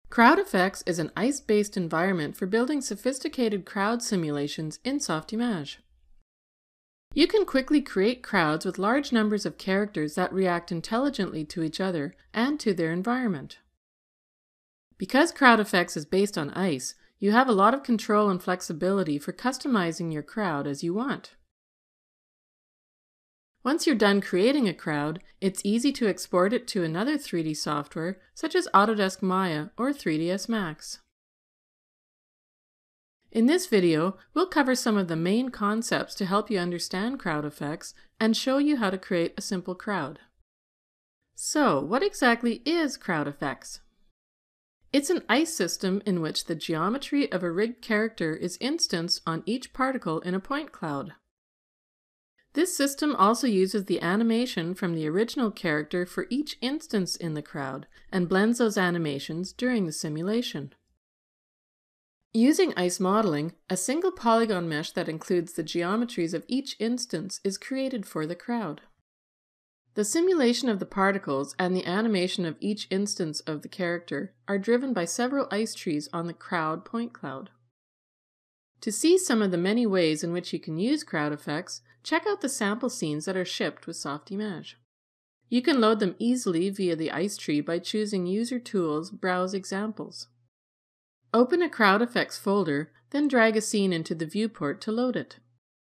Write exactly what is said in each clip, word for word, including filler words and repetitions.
CrowdFX is an ice-based environment for building sophisticated crowd simulations in Softimage. You can quickly create crowds with large numbers of characters that react intelligently to each other and to their environment. Because CrowdFX is based on ice, you have a lot of control and flexibility for customizing your crowd as you want. Once you're done creating a crowd, it's easy to export it to another three D software such as Autodesk Maya or three D S Max. In this video, we'll cover some of the main concepts to help you understand CrowdFX and show you how to create a simple crowd. So, what exactly is CrowdFX? It's an ice system in which the geometry of a rigged character is instanced on each particle in a point cloud. This system also uses the animation from the original character for each instance in the crowd and blends those animations during the simulation. Using ice modeling, a single polygon mesh that includes the geometries of each instance is created for the crowd. The simulation of the particles and the animation of each instance of the character are driven by several ice trees on the crowd point cloud. To see some of the many ways in which you can use CrowdFX, check out the sample scenes that are shipped with Softimage. You can load them easily via the ice tree by choosing User Tools, Browse Examples. Open a CrowdFX folder, then drag a scene into the viewport to load it.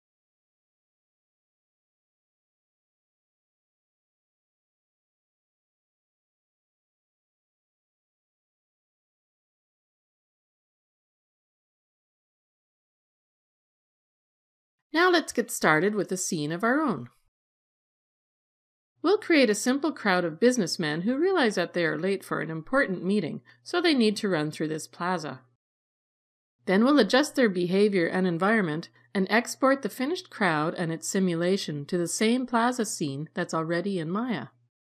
Now let's get started with a scene of our own. We'll create a simple crowd of businessmen who realize that they are late for an important meeting, so they need to run through this plaza. Then we'll adjust their behavior and environment and export the finished crowd and its simulation to the same plaza scene that's already in Maya.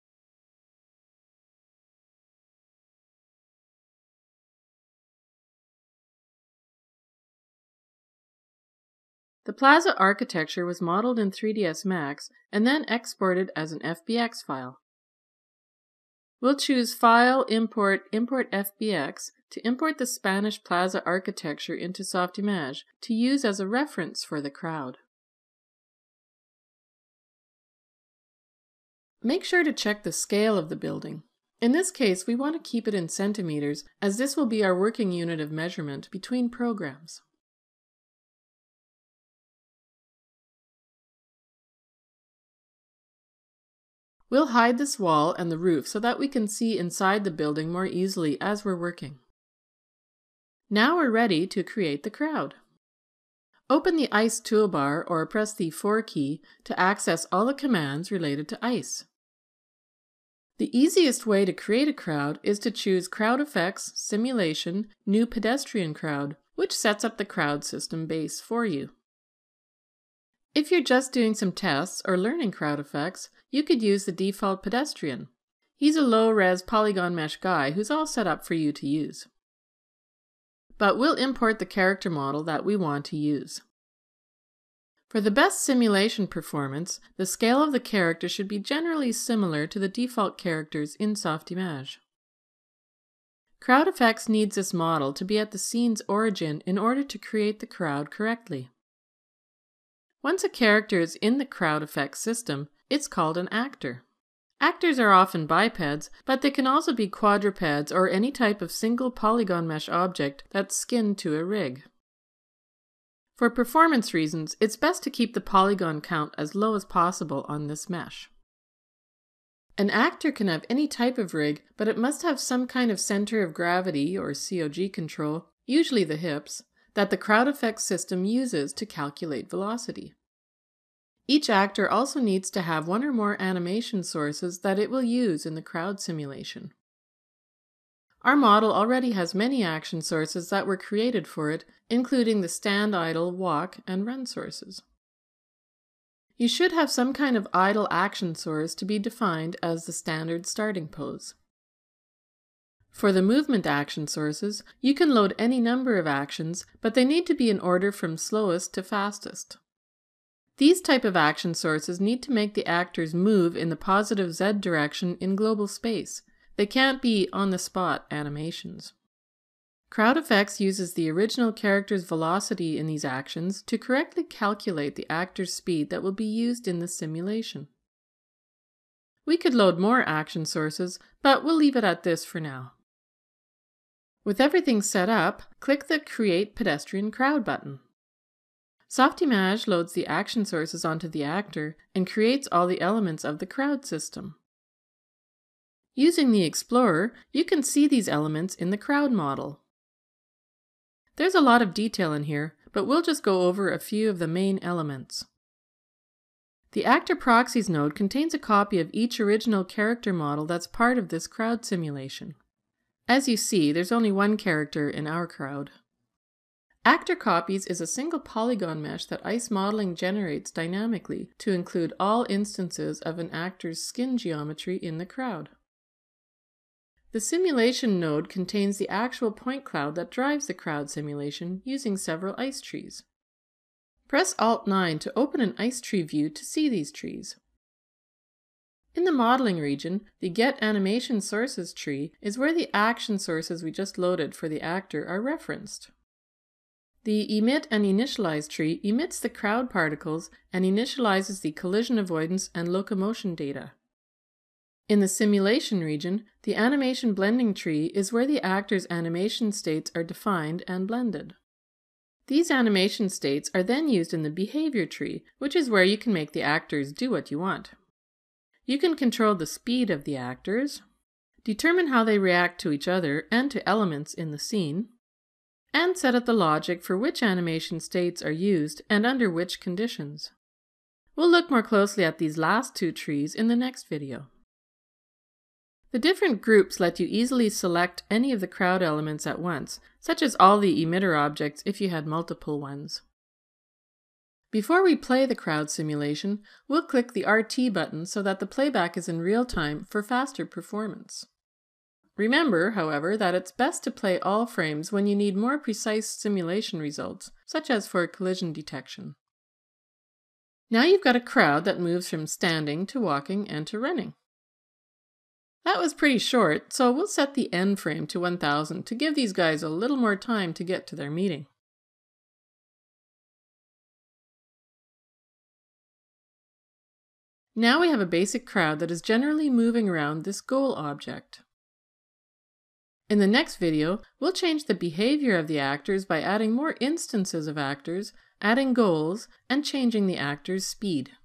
The plaza architecture was modeled in three D S Max and then exported as an F B X file. We'll choose File, Import, Import F B X to import the Spanish plaza architecture into Softimage to use as a reference for the crowd. Make sure to check the scale of the building. In this case, we want to keep it in centimeters, as this will be our working unit of measurement between programs. We'll hide this wall and the roof so that we can see inside the building more easily as we're working. Now we're ready to create the crowd. Open the Ice toolbar or press the four key to access all the commands related to ice. The easiest way to create a crowd is to choose CrowdFX Simulation New Pedestrian Crowd, which sets up the crowd system base for you. If you're just doing some tests or learning CrowdFX, you could use the default pedestrian. He's a low-res polygon mesh guy who's all set up for you to use. But we'll import the character model that we want to use. For the best simulation performance, the scale of the character should be generally similar to the default characters in Softimage. CrowdFX needs this model to be at the scene's origin in order to create the crowd correctly. Once a character is in the CrowdFX system, it's called an actor. Actors are often bipeds, but they can also be quadrupeds or any type of single polygon mesh object that's skinned to a rig. For performance reasons, it's best to keep the polygon count as low as possible on this mesh. An actor can have any type of rig, but it must have some kind of center of gravity or C O G control, usually the hips, that the CrowdFX system uses to calculate velocity. Each actor also needs to have one or more animation sources that it will use in the crowd simulation. Our model already has many action sources that were created for it, including the stand, idle, walk, and run sources. You should have some kind of idle action source to be defined as the standard starting pose. For the movement action sources, you can load any number of actions, but they need to be in order from slowest to fastest. These type of action sources need to make the actors move in the positive Z direction in global space. They can't be on-the-spot animations. CrowdFX uses the original character's velocity in these actions to correctly calculate the actor's speed that will be used in the simulation. We could load more action sources, but we'll leave it at this for now. With everything set up, click the Create Pedestrian Crowd button. Softimage loads the action sources onto the actor and creates all the elements of the crowd system. Using the Explorer, you can see these elements in the crowd model. There's a lot of detail in here, but we'll just go over a few of the main elements. The Actor Proxies node contains a copy of each original character model that's part of this crowd simulation. As you see, there's only one character in our crowd. Actor Copies is a single polygon mesh that ice modeling generates dynamically to include all instances of an actor's skin geometry in the crowd. The Simulation node contains the actual point cloud that drives the crowd simulation using several ice trees. Press Alt nine to open an ice tree view to see these trees. In the modeling region, the Get Animation Sources tree is where the action sources we just loaded for the actor are referenced. The Emit and Initialize tree emits the crowd particles and initializes the collision avoidance and locomotion data. In the Simulation region, the Animation Blending tree is where the actor's animation states are defined and blended. These animation states are then used in the Behavior tree, which is where you can make the actors do what you want. You can control the speed of the actors, determine how they react to each other and to elements in the scene, and set up the logic for which animation states are used and under which conditions. We'll look more closely at these last two trees in the next video. The different groups let you easily select any of the crowd elements at once, such as all the emitter objects if you had multiple ones. Before we play the crowd simulation, we'll click the R T button so that the playback is in real time for faster performance. Remember, however, that it's best to play all frames when you need more precise simulation results, such as for collision detection. Now you've got a crowd that moves from standing to walking and to running. That was pretty short, so we'll set the end frame to one thousand to give these guys a little more time to get to their meeting. Now we have a basic crowd that is generally moving around this goal object. In the next video, we'll change the behavior of the actors by adding more instances of actors, adding goals, and changing the actor's speed.